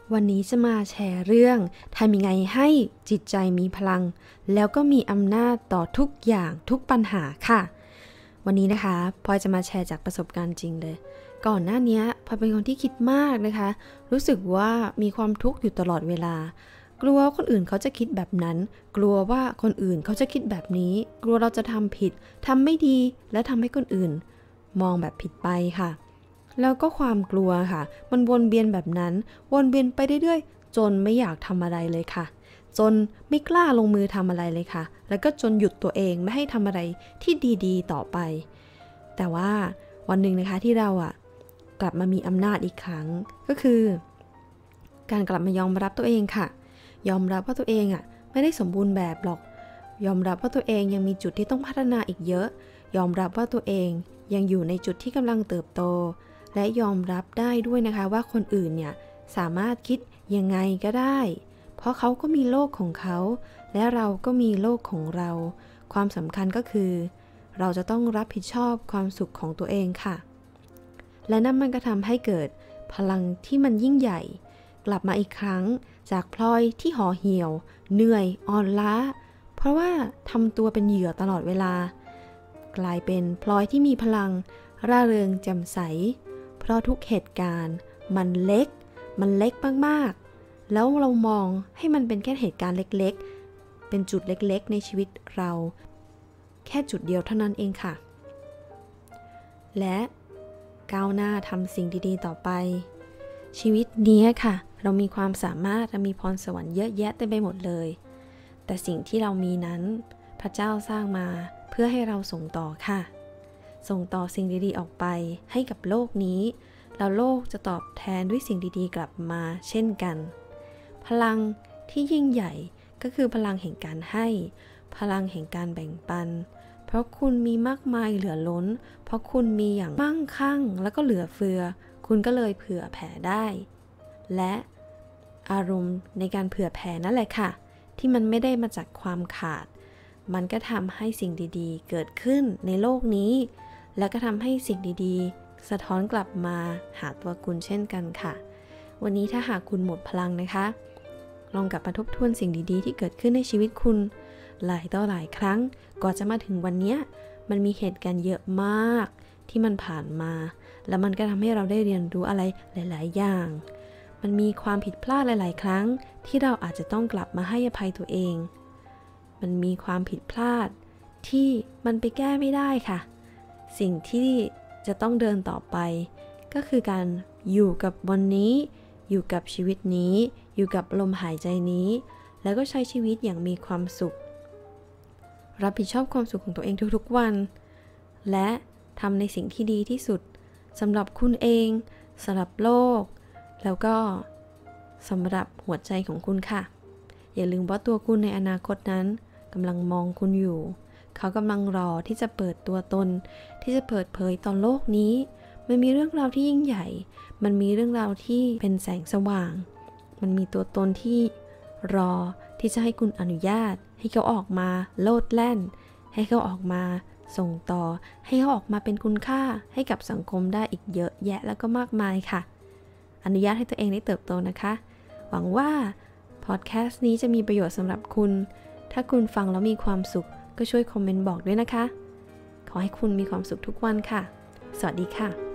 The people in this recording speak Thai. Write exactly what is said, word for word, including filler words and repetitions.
วันนี้จะมาแชร์เรื่องทำยังไงให้จิตใจมีพลังแล้วก็มีอำนาจต่อทุกอย่างทุกปัญหาค่ะวันนี้นะคะพลอยจะมาแชร์จากประสบการณ์จริงเลยก่อนหน้านี้พลอยเป็นคนที่คิดมากนะคะรู้สึกว่ามีความทุกข์อยู่ตลอดเวลากลัวคนอื่นเขาจะคิดแบบนั้นกลัวว่าคนอื่นเขาจะคิดแบบนี้กลัวเราจะทำผิดทำไม่ดีและทำให้คนอื่นมองแบบผิดไปค่ะแล้วก็ความกลัวค่ะมันวนเวียนแบบนั้นวนเวียนไปเรื่อยๆจนไม่อยากทำอะไรเลยค่ะจนไม่กล้าลงมือทำอะไรเลยค่ะแล้วก็จนหยุดตัวเองไม่ให้ทำอะไรที่ดีๆต่อไปแต่ว่าวันหนึ่งนะคะที่เราอ่ะกลับมามีอำนาจอีกครั้งก็คือการกลับมายอมรับตัวเองค่ะยอมรับว่าตัวเองอ่ะไม่ได้สมบูรณ์แบบหรอกยอมรับว่าตัวเองยังมีจุดที่ต้องพัฒนาอีกเยอะยอมรับว่าตัวเองยังอยู่ในจุดที่กำลังเติบโตและยอมรับได้ด้วยนะคะว่าคนอื่นเนี่ยสามารถคิดยังไงก็ได้เพราะเขาก็มีโลกของเขาและเราก็มีโลกของเราความสำคัญก็คือเราจะต้องรับผิดชอบความสุขของตัวเองค่ะและนั่นมันก็ทำให้เกิดพลังที่มันยิ่งใหญ่กลับมาอีกครั้งจากพลอยที่ห่อเหี่ยวเหนื่อยอ่อนล้าเพราะว่าทำตัวเป็นเหยื่อตลอดเวลากลายเป็นพลอยที่มีพลังร่าเริงแจ่มใสเพราะทุกเหตุการณ์มันเล็กมันเล็กมากๆแล้วเรามองให้มันเป็นแค่เหตุการณ์เล็กๆเป็นจุดเล็กๆในชีวิตเราแค่จุดเดียวเท่านั้นเองค่ะและก้าวหน้าทำสิ่งดีๆต่อไปชีวิตนี้ค่ะเรามีความสามารถเรามีพรสวรรค์เยอะแยะเต็มไปหมดเลยแต่สิ่งที่เรามีนั้นพระเจ้าสร้างมาเพื่อให้เราส่งต่อค่ะส่งต่อสิ่งดีๆออกไปให้กับโลกนี้แล้วโลกจะตอบแทนด้วยสิ่งดีๆกลับมาเช่นกันพลังที่ยิ่งใหญ่ก็คือพลังแห่งการให้พลังแห่งการแบ่งปันเพราะคุณมีมากมายเหลือล้นเพราะคุณมีอย่างมั่งคั่งแล้วก็เหลือเฟือคุณก็เลยเผื่อแผ่ได้และอารมณ์ในการเผื่อแผ่นั่นแหละค่ะที่มันไม่ได้มาจากความขาดมันก็ทำให้สิ่งดีๆเกิดขึ้นในโลกนี้แล้วก็ทำให้สิ่งดีๆสะท้อนกลับมาหาตัวคุณเช่นกันค่ะวันนี้ถ้าหากคุณหมดพลังนะคะลองกลับมาทบทวนสิ่งดีๆที่เกิดขึ้นในชีวิตคุณหลายต่อหลายครั้งก่อนจะมาถึงวันนี้มันมีเหตุการณ์เยอะมากที่มันผ่านมาแล้วมันก็ทำให้เราได้เรียนรู้อะไรหลายๆอย่างมันมีความผิดพลาดหลายๆครั้งที่เราอาจจะต้องกลับมาให้อภัยตัวเองมันมีความผิดพลาดที่มันไปแก้ไม่ได้ค่ะสิ่งที่จะต้องเดินต่อไปก็คือการอยู่กับวันนี้อยู่กับชีวิตนี้อยู่กับลมหายใจนี้แล้วก็ใช้ชีวิตอย่างมีความสุขรับผิดชอบความสุขของตัวเองทุกๆวันและทำในสิ่งที่ดีที่สุดสำหรับคุณเองสำหรับโลกแล้วก็สำหรับหัวใจของคุณค่ะอย่าลืมว่าตัวคุณในอนาคตนั้นกำลังมองคุณอยู่เขากำลังรอที่จะเปิดตัวตนที่จะเปิดเผยต่อโลกนี้มันมีเรื่องราวที่ยิ่งใหญ่มันมีเรื่องราวที่เป็นแสงสว่างมันมีตัวตนที่รอที่จะให้คุณอนุญาตให้เขาออกมาโลดแล่นให้เขาออกมาส่งต่อให้เขาออกมาเป็นคุณค่าให้กับสังคมได้อีกเยอะแยะแล้วก็มากมายค่ะอนุญาตให้ตัวเองได้เติบโตนะคะหวังว่าพอดแคสต์นี้จะมีประโยชน์สำหรับคุณถ้าคุณฟังแล้วมีความสุขก็ช่วยคอมเมนต์บอกด้วยนะคะขอให้คุณมีความสุขทุกวันค่ะสวัสดีค่ะ